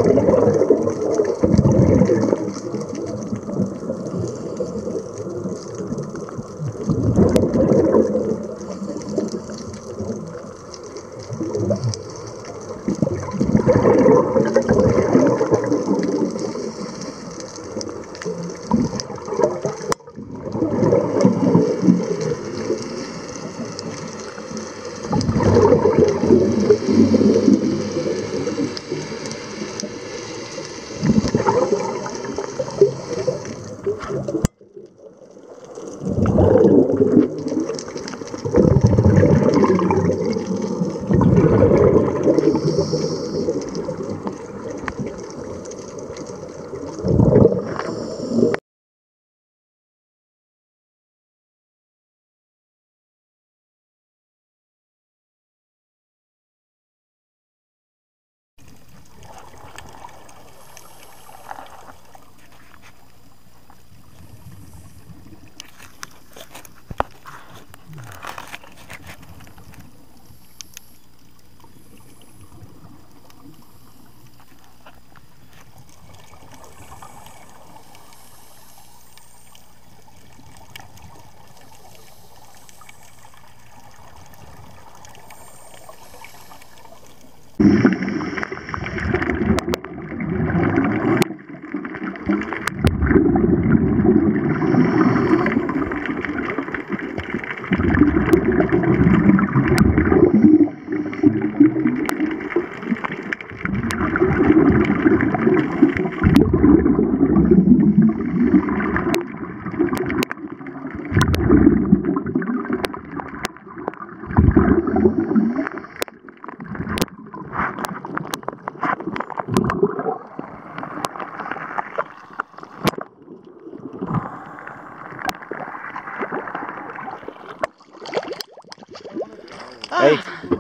Ehi.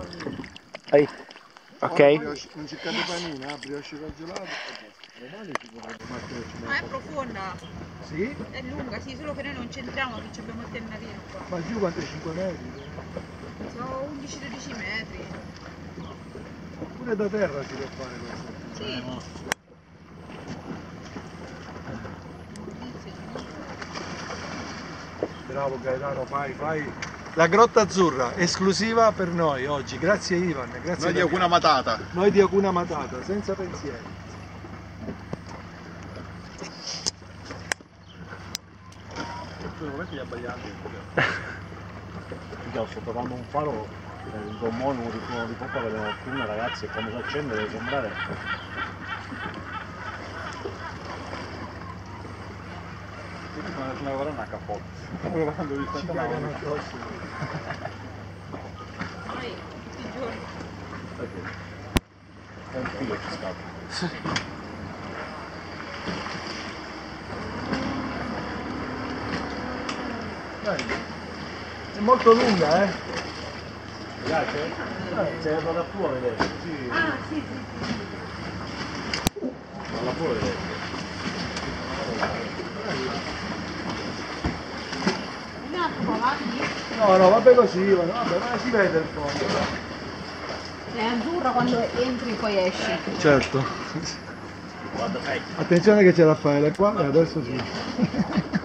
Ehi. Ok. Non c'è cade panina, brioche congelato. Ma è profonda. Sì? È lunga, sì, solo che noi non c'entriamo perché abbiamo il tennarino qua. Ma giù quanto è 5 metri? Sono 11-12 metri. Pure da terra si può fare questo. Sì. Bravo Gaetano, fai. La Grotta Azzurra, esclusiva per noi oggi. Grazie Ivan, grazie. Noi di Hakuna Matata. Noi di Hakuna Matata, senza pensieri. Gli abbaglianti. Sto trovando un faro, il gommone, uno di poppa che alcune ragazzi, e quando si accende deve sembrare. Ma la guarda una capotta. Quando vi Ci cagano addosso. Noi tutti i giorni. È un filo ci scappa. Dai. È molto lunga, eh? Mi piace? Se vado a fuoco vedere. Sì. Ah, sì. Vado a fuoco vedere. Un attimo avanti. No, vabbè così, Ivan, vabbè, ma si vede il fondo. È azzurra quando entri e poi esci. Certo. Guarda, sai. Attenzione che c'è Raffaele qua e adesso sì.